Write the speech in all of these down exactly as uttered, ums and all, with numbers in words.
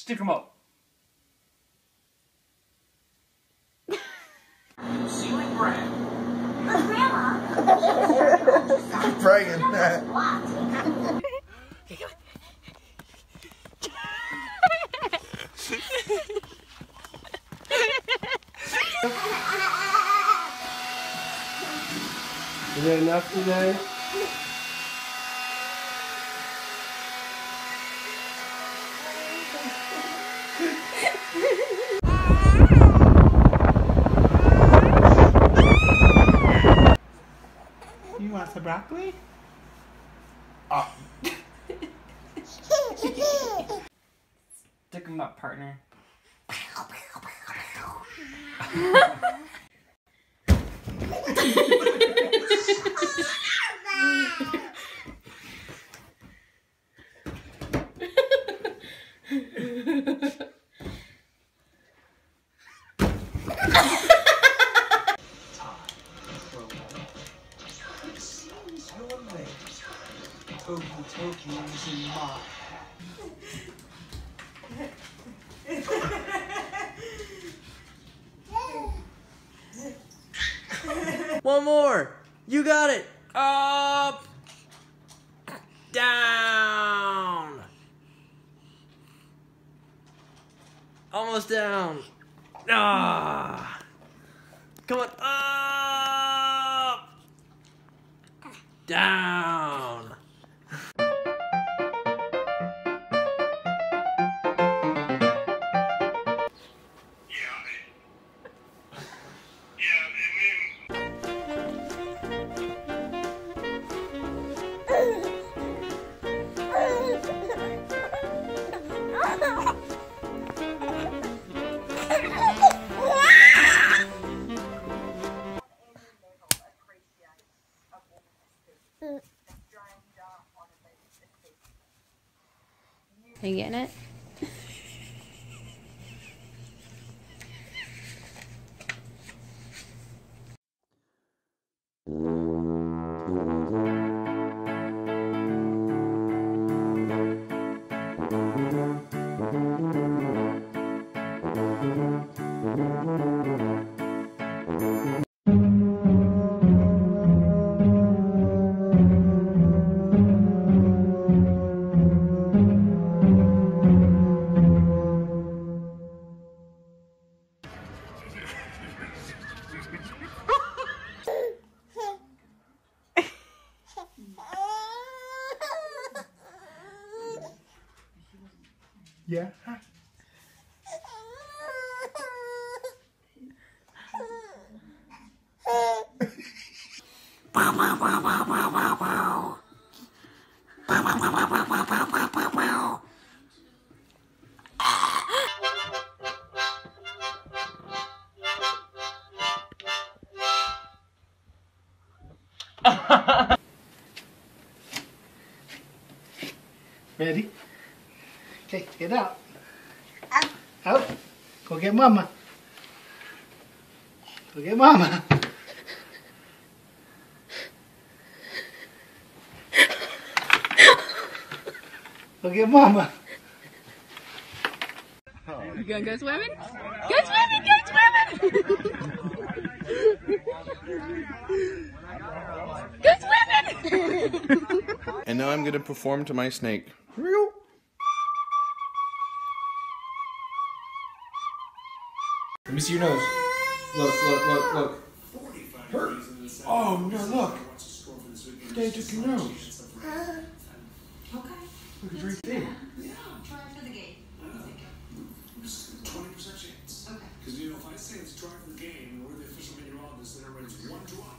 Stick them up. Ceiling brand. Grandma. Keep praying. Is that enough today? You want some broccoli? Oh. Stick them up, partner. Toki's in my One more. You got it. Up. Down. Almost down. Ah. Come on. Up. Down. Are you getting it? Yeah. Ready? Okay, get out. Out. Out. Go get mama. Go get mama. Go get mama. You gonna go swimming? Go swimming! Go swimming! Go swimming! And now I'm going to perform to my snake. Let me see your nose. Look, look, look, look. Hurt. Oh, no, look. Dad took your nose. Okay. Look, it's right there. Yeah, try for the game. twenty percent chance. Okay. Because, you know, if I say it's try for the game, and we're the official meteorologist, then everybody's one drop.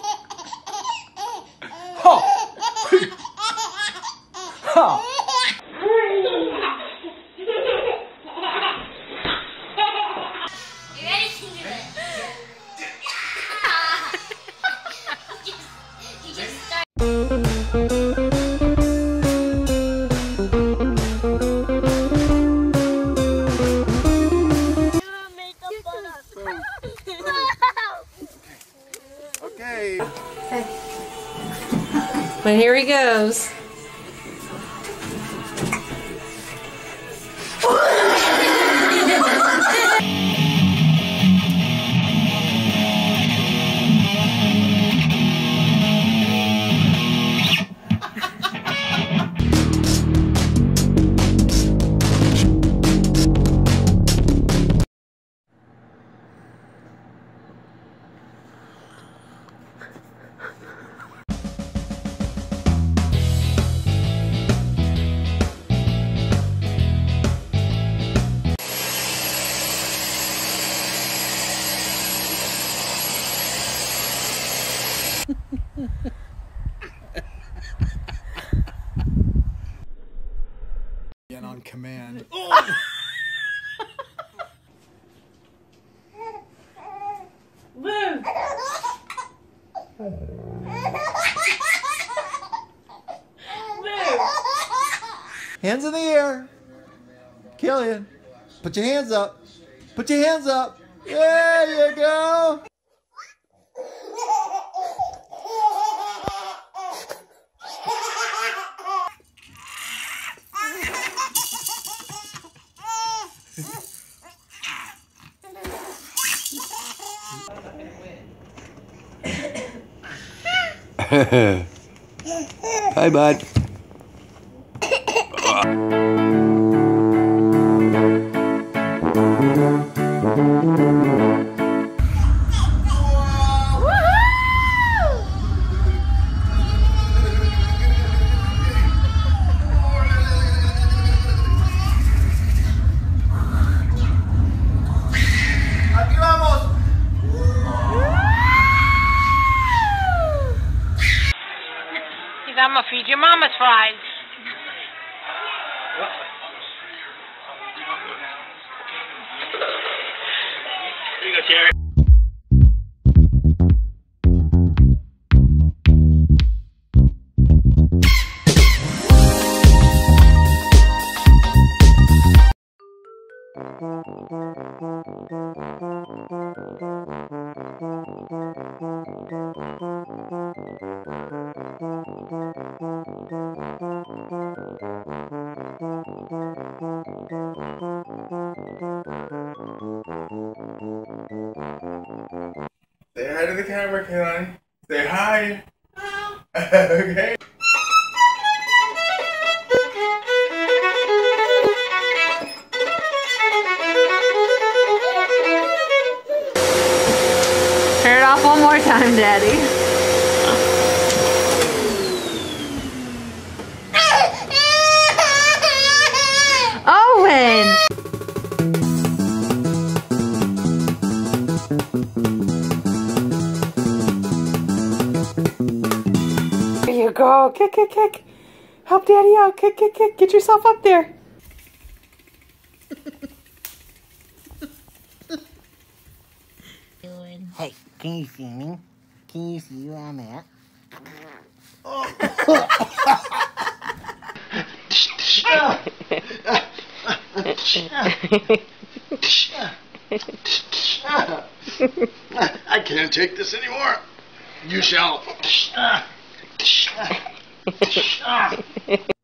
Ha! But here he goes. On command. Woo! Hands in the air. Killian, put your hands up. Put your hands up. There you go. Hi, bud. I'm gonna feed your mama's fries. Here you go, Cherry. Say hi to the camera, Kaylani. Say hi. Okay. Turn it off one more time, Daddy. Owen! There you go. Kick, kick, kick. Help Daddy out. Kick, kick, kick. Get yourself up there. Hey, can you see me? Can you see where I'm at? I can't take this anymore. You shall.